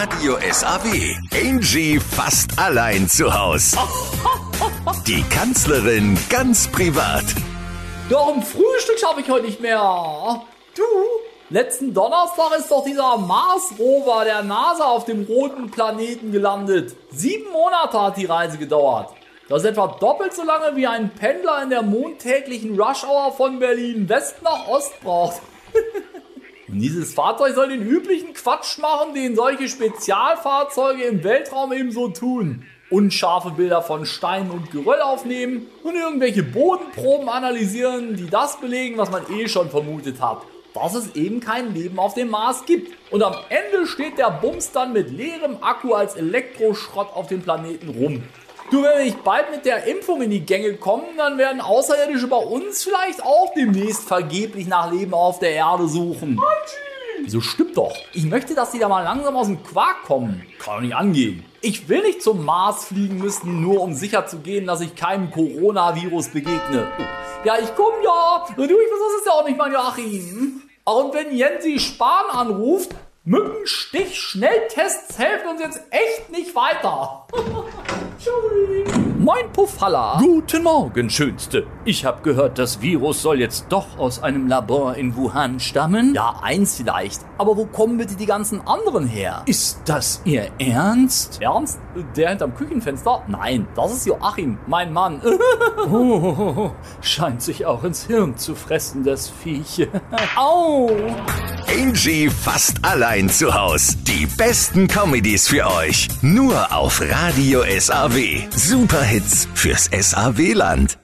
Radio SAW. Angie fast allein zu Haus. Die Kanzlerin ganz privat. Doch im Frühstück schaffe ich heute nicht mehr. Du, letzten Donnerstag ist doch dieser Mars-Rover der NASA auf dem roten Planeten gelandet. 7 Monate hat die Reise gedauert. Das ist etwa doppelt so lange, wie ein Pendler in der montäglichen Rush-Hour von Berlin West nach Ost braucht. Und dieses Fahrzeug soll den üblichen Quatsch machen, den solche Spezialfahrzeuge im Weltraum eben so tun. Unscharfe Bilder von Steinen und Geröll aufnehmen und irgendwelche Bodenproben analysieren, die das belegen, was man eh schon vermutet hat. Dass es eben kein Leben auf dem Mars gibt. Und am Ende steht der Bums dann mit leerem Akku als Elektroschrott auf dem Planeten rum. Du, wenn wir nicht bald mit der Impfung in die Gänge kommen, dann werden Außerirdische bei uns vielleicht auch demnächst vergeblich nach Leben auf der Erde suchen. Wieso stimmt doch? Ich möchte, dass die da mal langsam aus dem Quark kommen. Kann doch nicht angehen. Ich will nicht zum Mars fliegen müssen, nur um sicher zu gehen, dass ich keinem Coronavirus begegne. Ja, ich komm ja. Du, ich versuch's es ja auch nicht, mein Joachim. Und wenn Jensi Spahn anruft, Mückenstich, Schnelltests helfen uns jetzt echt nicht weiter. Moin Puffalla. Guten Morgen, Schönste. Ich habe gehört, das Virus soll jetzt doch aus einem Labor in Wuhan stammen. Ja, eins vielleicht. Aber wo kommen bitte die ganzen anderen her? Ist das Ihr Ernst? Ernst? Der hinterm Küchenfenster? Nein, das ist Joachim, mein Mann. Oh, scheint sich auch ins Hirn zu fressen, das Viech. Au! Angie fast allein zu Haus. Die besten Comedies für euch. Nur auf Radio SAW. Superhits fürs SAW-Land.